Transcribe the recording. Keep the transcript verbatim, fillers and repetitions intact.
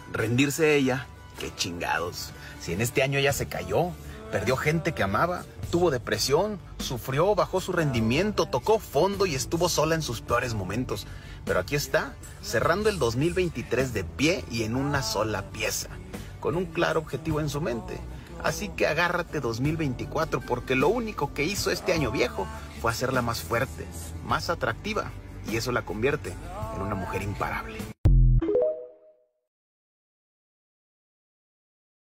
Rendirse ella, qué chingados. Si en este año ella se cayó, perdió gente que amaba, tuvo depresión, sufrió, bajó su rendimiento, tocó fondo y estuvo sola en sus peores momentos. Pero aquí está, cerrando el dos mil veintitrés de pie y en una sola pieza, con un claro objetivo en su mente. Así que agárrate dos mil veinticuatro, porque lo único que hizo este año viejo fue hacerla más fuerte, más atractiva, y eso la convierte en una mujer imparable.